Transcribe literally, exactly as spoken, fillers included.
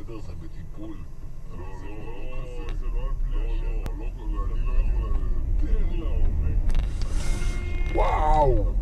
בסדר, זה בטיפול. לא, לא, לא כזה. זה לא על פני השטח. לא, לא, לא, אני לא יכול... תן לה, וואו!